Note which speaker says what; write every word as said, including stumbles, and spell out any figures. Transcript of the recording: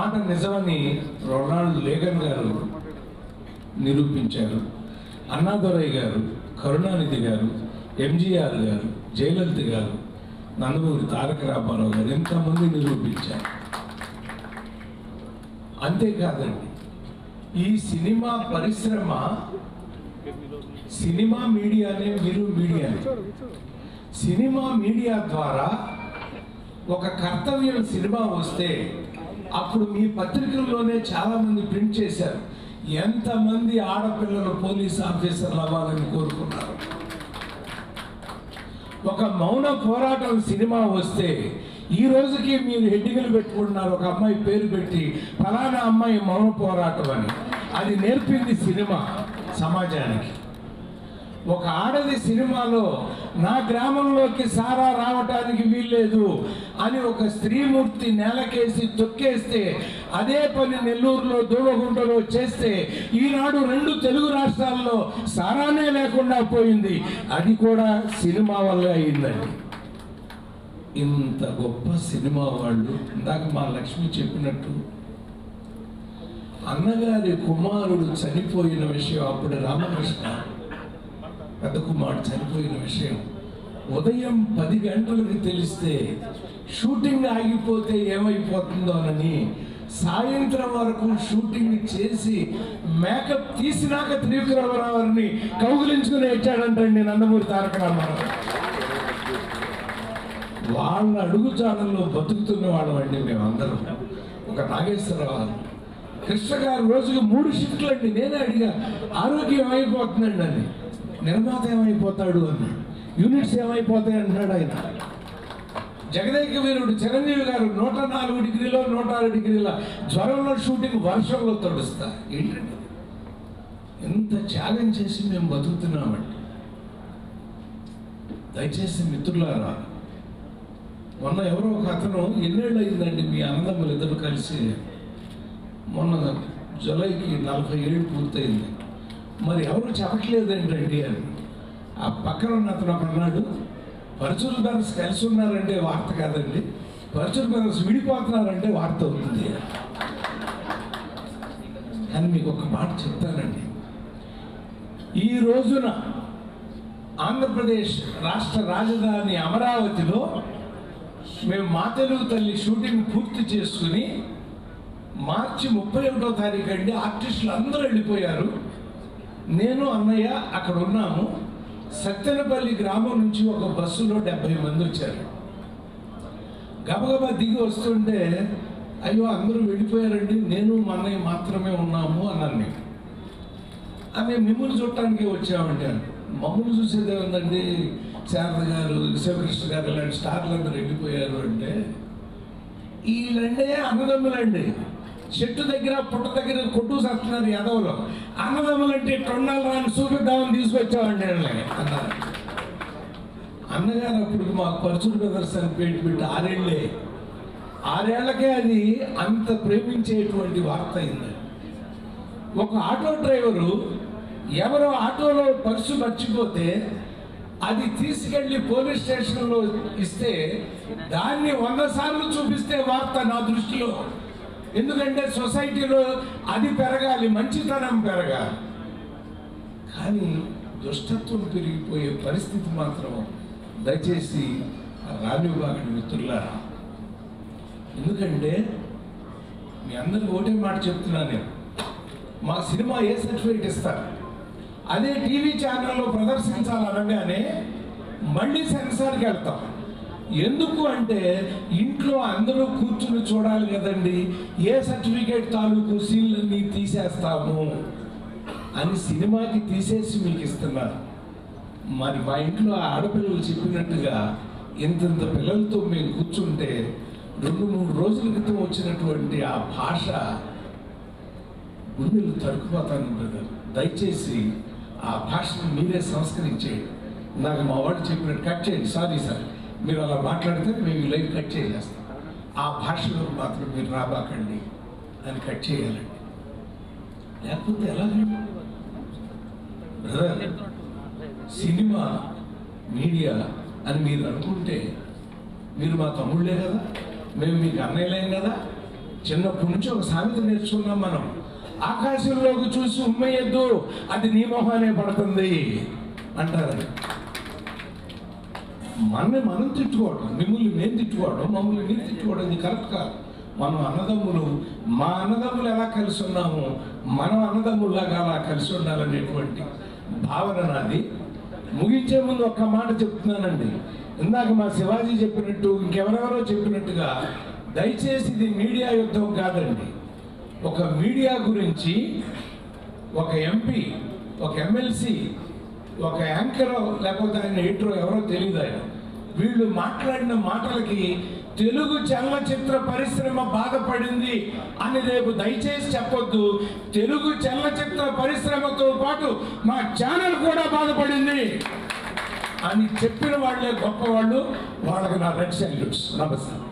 Speaker 1: మాట నిజమని Ronald Reagan గారు నిరూపించారు. అన్నాదురై గారు, కరుణానిధి గారు, ఎంజీఆర్ గారు, జయలలిత గారు, నందమూరి తారక రామారావు గారు ఎంతమంది నిరూపించారు. అంతేకాదండి, ఈ సినిమా పరిశ్రమ, సినిమా మీడియానే మీరు మీడియానే, సినిమా మీడియా ద్వారా ఒక కర్తవ్యం సినిమా వస్తే అప్పుడు మీ పత్రికల్లోనే చాలామంది ప్రింట్ చేశారు ఎంతమంది ఆడపిల్లలు పోలీస్ ఆఫీసర్లు అవ్వాలని కోరుకున్నారు. ఒక మౌన పోరాటం సినిమా వస్తే ఈ రోజుకి మీరు హెడ్డింగ్లు పెట్టుకుంటున్నారు, ఒక అమ్మాయి పేరు పెట్టి ఫలానా అమ్మాయి మౌన పోరాటం అని. అది నేర్పింది సినిమా సమాజానికి. ఒక ఆడది సినిమాలో నా గ్రామంలోకి సారా రావటానికి వీల్లేదు అని ఒక స్త్రీమూర్తి నేలకేసి తొక్కేస్తే, అదే పని నెల్లూరులో దూడగుంటలో చేస్తే ఈనాడు రెండు తెలుగు రాష్ట్రాల్లో సారానే లేకుండా పోయింది. అది కూడా సినిమా వల్లే అయిందండి. ఇంత గొప్ప సినిమా వాళ్ళు, ఇందాక మా లక్ష్మి చెప్పినట్టు అన్నగారి కుమారుడు చనిపోయిన విషయం, అప్పుడు రామకృష్ణ పెద్ద కుమారుడు చనిపోయిన విషయం ఉదయం పది గంటలకు తెలిస్తే షూటింగ్ ఆగిపోతే ఏమైపోతుందోనని సాయంత్రం వరకు షూటింగ్ చేసి మేకప్ తీసినాక త్రివిక్రమరావుని కౌగులించుకుని వచ్చాడంటండి నందమూరి తారక రామారావు. వాళ్ళ అడుగుజాడల్లో బతుకుతున్న వాళ్ళం అండి మేమందరం. ఒక నాగేశ్వరరావు కృష్ణ గారు రోజుకి మూడు షిఫ్ట్లు అండి. నేనే అడిగా, ఆరోగ్యం ఏమైపోతుందండి అని. నిర్మాత ఏమైపోతాడు అన్నాడు, యూనిట్స్ ఏమైపోతాయి అంటున్నాడు ఆయన. జగదేక వీరుడు చిరంజీవి గారు నూట నాలుగు డిగ్రీలో నూట ఆరు డిగ్రీల జ్వరంలో షూటింగ్ వర్షంలో తడుస్తా. ఏంటండి ఎంత త్యాగం చేసి మేము బతుకుతున్నామండి. దయచేసి మిత్రులారా, మొన్న ఎవరో ఒక అతను ఎన్నేళ్ళు అయిందండి మీ అన్నదమ్ములు ఇద్దరు కలిసి, మొన్న జూలైకి నలభై ఏళ్ళు పూర్తయింది, మరి ఎవరు చెప్పట్లేదు ఏంటండి అని. ఆ పక్కన ఉన్న అతను ఒక అన్నాడు, పరచూరు బ్రదర్స్ కలిసి ఉన్నారంటే వార్త కాదండి, పరచూరు బ్రదర్స్ విడిపోతున్నారంటే వార్త అవుతుంది. కానీ మీకు ఒక మాట చెప్తానండి, ఈ రోజున ఆంధ్రప్రదేశ్ రాష్ట్ర రాజధాని అమరావతిలో మేము మా తెలుగు తల్లి షూటింగ్ పూర్తి చేసుకుని మార్చి ముప్పై ఒకటో తారీఖు అండి ఆర్టిస్టులు అందరూ వెళ్ళిపోయారు. నేను అన్నయ్య అక్కడ ఉన్నాము. సత్తెనపల్లి గ్రామం నుంచి ఒక బస్సులో డెబ్బై మంది వచ్చారు. గబగబా దిగి వస్తుంటే, అయ్యో అందరూ వెళ్ళిపోయారండి, నేను మా అన్నయ్య మాత్రమే ఉన్నాము అన్నాను. నేను ఆమె మిమ్మల్ని చూడటానికి వచ్చామండి. మమ్మల్ని చూసేది ఏముందండి, శారద గారు, శివకృష్ణ గారు ఇలాంటి స్టార్లు అందరూ వెళ్ళిపోయారు అంటే, వీళ్ళండే అన్నదమ్ములండి, చెట్టు దగ్గర పుట్ట దగ్గర కొట్టు సత్తున్నారు యాదవులు. అన్నదమ్ములంటే తొండాలు రాని చూపిద్దామని తీసుకొచ్చామండి అన్నారు. అన్నగారు అప్పుడు మాకు పరచూరు బ్రదర్స్ అని పేరు పెట్టి ఆరేళ్లే ఆరేళ్లకే అది అంత ప్రేమించేటువంటి వార్త అయింది. ఒక ఆటో డ్రైవరు ఎవరో ఆటోలో పర్సు మర్చిపోతే అది తీసుకెళ్లి పోలీస్ స్టేషన్లో ఇస్తే దాన్ని వంద సార్లు చూపిస్తే వార్త నా దృష్టిలో. ఎందుకంటే సొసైటీలో అది పెరగాలి, మంచితనం పెరగాలి. కానీ దుష్టత్వం పెరిగిపోయే పరిస్థితి మాత్రం దయచేసి రానివ్వకండి మిత్రులారా. ఎందుకంటే మీ అందరికి ఒకటే మాట చెప్తున్నాను నేను, మా సినిమా ఏ సర్టిఫికేట్ ఇస్తారు, అదే టీవీ ఛానల్లో ప్రదర్శించాలనగానే మళ్ళీ సెన్సార్కి వెళ్తాం. ఎందుకు అంటే ఇంట్లో అందరూ కూర్చుని చూడాలి కదండి, ఏ సర్టిఫికేట్ తాలూకు సీన్లన్నీ తీసేస్తాము అని సినిమాకి తీసేసి మీకు ఇస్తున్నారు. మరి మా ఇంట్లో ఆడపిల్లలు చెప్పినట్టుగా ఇంతంత పిల్లలతో మేము కూర్చుంటే రెండు మూడు రోజుల క్రితం వచ్చినటువంటి ఆ భాష గుండెలు తరుకుపోతాను బ్రదర్. దయచేసి ఆ భాషను మీరే సంస్కరించేయండి. నాకు మా వాడు చెప్పినట్టు కట్ చేయండి, సారీ సార్ మీరు అలా మాట్లాడితే మేము ఈ లైన్ కట్ చేసేస్తాం, ఆ భాషలో మాత్రం మీరు రాబాకండి అని కట్ చేయాలండి. లేకపోతే ఎలాగండి బ్రదర్? సినిమా మీడియా అని మీరు అనుకుంటే మీరు మా తమ్ముళ్ళే కదా, మేము మీకు అన్నయ్యలేం కదా. చిన్నప్పటి నుంచి ఒక సామెత నేర్చుకున్నాం మనం, ఆకాశంలోకి చూసి ఉమ్మేయద్దు, అది నీ మొహానే పడుతుంది అంటారు. మనని మనం తిట్టుకోవడం, మిమ్మల్ని మేము తిట్టుకోవడం, మమ్మల్ని మీరు తిట్టుకోవడం ఇది కరెక్ట్ కాదు. మనం అన్నదమ్ములు, మా అన్నదమ్ములు ఎలా కలిసి ఉన్నామో మనం అన్నదమ్ముల్లాగా అలా కలిసి ఉండాలనేటువంటి భావన నాది. ముగించే ముందు ఒక్క మాట చెప్తున్నానండి. ఇందాక మా శివాజీ చెప్పినట్టు, ఇంకెవరెవరో చెప్పినట్టుగా, దయచేసి ఇది మీడియా యుద్ధం కాదండి. ఒక మీడియా గురించి ఒక ఎంపీ, ఒక ఎమ్మెల్సీ, ఒక యాంకరో లేకపోతే ఆయన ఎడిటరో ఎవరో తెలియదు, ఆయన వీళ్ళు మాట్లాడిన మాటలకి తెలుగు చలనచిత్ర పరిశ్రమ బాధపడింది అని రేపు దయచేసి చెప్పొద్దు. తెలుగు చలనచిత్ర పరిశ్రమతో పాటు మా ఛానల్ కూడా బాధపడింది అని చెప్పిన వాళ్ళే గొప్పవాళ్ళు. వాళ్ళకి నా రెడ్ సాల్యూట్స్. నమస్తే.